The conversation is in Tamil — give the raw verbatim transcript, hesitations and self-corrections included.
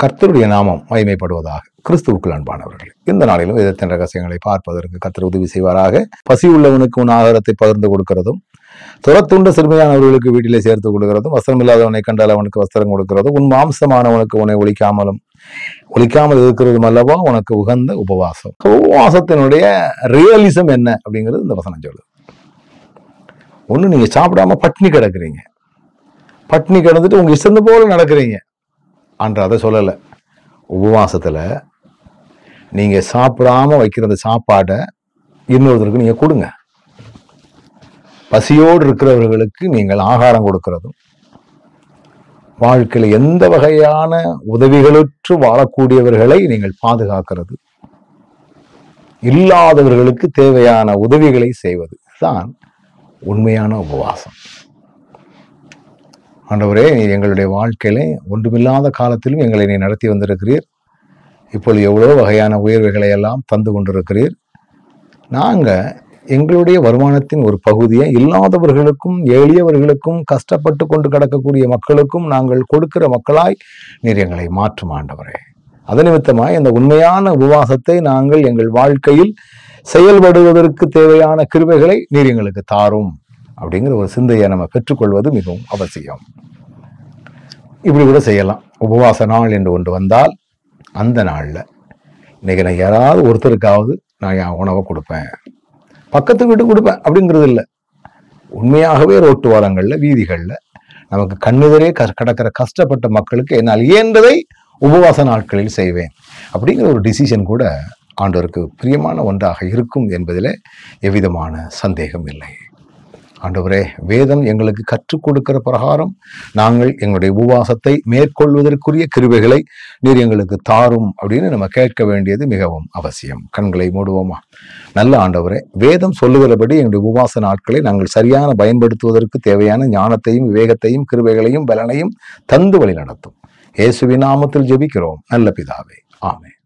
கர்த்தருடைய நாமம் மகிமைப்படுவதாக. கிறிஸ்துவுக்குள் அன்பானவர்களே, இந்த நாளிலும் வேதத்தின் ரகசியங்களை பார்ப்பதற்கு கர்த்தர் உதவி செய்வாராக. பசி உள்ளவனுக்கு உன் ஆகாரத்தை பகிர்ந்து கொடுக்கிறதும், துரத்துண்ட சிறுமையானவர்களுக்கு வீட்டிலே சேர்த்து கொடுக்கிறதும், வஸ்திரம் இல்லாதவனை கண்டால் அவனுக்கு வஸ்திரம் கொடுக்கிறதும், உன் மாம்சமானவனுக்கு உன்னை ஒழிக்காமலும் ஒழிக்காமல் இருக்கிறதும் அல்லவா உனக்கு உகந்த உபவாசம். உபவாசத்தினுடைய ரியலிசம் என்ன அப்படிங்கிறது இந்த வசனம் சொல்லுது. ஒண்ணு, நீங்க சாப்பிடாம பட்னி கிடக்குறீங்க, பட்னி கிடந்துட்டு உங்க இஷ்டம் போல நடக்கிறீங்க அன்று அதை சொல்லலை. உபவாசத்துல நீங்க சாப்பிடாம வைக்கிற அந்த சாப்பாடை இன்னொருத்தருக்கு நீங்க கொடுங்க. பசியோடு இருக்கிறவர்களுக்கு நீங்கள் ஆகாரம் கொடுக்கிறதும், வாழ்க்கையில் எந்த வகையான உதவிகளற்று வாழக்கூடியவர்களை நீங்கள் பாதுகாக்கிறது, இல்லாதவர்களுக்கு தேவையான உதவிகளை செய்வது தான் உண்மையான உபவாசம். ஆண்டவரே, நீ எங்களுடைய வாழ்க்கையிலே ஒன்றுமில்லாத காலத்திலும் எங்களை நீ நடத்தி வந்திருக்கிறீர். இப்பொழுது எவ்வளோ வகையான உயர்வுகளை எல்லாம் தந்து கொண்டிருக்கிறீர். நாங்கள் எங்களுடைய வருமானத்தின் ஒரு பகுதியை இல்லாதவர்களுக்கும் எளியவர்களுக்கும் கஷ்டப்பட்டு கொண்டு கிடக்கக்கூடிய மக்களுக்கும் நாங்கள் கொடுக்கிற மக்களாய் நீர் எங்களை மாற்றும் ஆண்டவரே. அது நிமித்தமாய் அந்த உண்மையான உபவாசத்தை நாங்கள் எங்கள் வாழ்க்கையில் செயல்படுவதற்கு தேவையான கிருபைகளை நீர் எங்களுக்கு தாரும் அப்படிங்கிற ஒரு சிந்தையை நம்ம பெற்றுக்கொள்வது மிகவும் அவசியம். இப்படி கூட செய்யலாம். உபவாச நாள் என்று ஒன்று வந்தால் அந்த நாளில் இன்னைக்கு நான் யாராவது ஒருத்தருக்காவது நான் என் உணவை கொடுப்பேன், பக்கத்து வீட்டு கொடுப்பேன் அப்படிங்கிறது இல்லை. உண்மையாகவே ரோட்டு வாரங்களில் வீதிகளில் நமக்கு கண்ணுதரே க கடக்கிற கஷ்டப்பட்ட மக்களுக்கு என்னால் இயன்றதை உபவாச நாட்களில் செய்வேன் அப்படிங்கிற ஒரு டிசிஷன் கூட ஆண்டவருக்கு பிரியமான ஒன்றாக இருக்கும் என்பதில் எவ்விதமான சந்தேகம் இல்லை. ஆண்டவரே, வேதம் எங்களுக்கு கற்றுக் கொடுக்கிற பிரகாரம் நாங்கள் எங்களுடைய உபவாசத்தை மேற்கொள்வதற்குரிய கிருபைகளை நீர் எங்களுக்கு தாரும் அப்படின்னு நம்ம கேட்க வேண்டியது மிகவும் அவசியம். கண்களை மூடுவோமா? நல்ல ஆண்டவரே, வேதம் சொல்லுகிறபடி எங்களுடைய உபவாச நாட்களை நாங்கள் சரியான பயன்படுத்துவதற்கு தேவையான ஞானத்தையும் விவேகத்தையும் கிருபைகளையும் பலனையும் தந்து வழி நடத்தும். இயேசுவின் நாமத்தில் ஜெபிக்கிறோம் நல்ல பிதாவே, ஆமென்.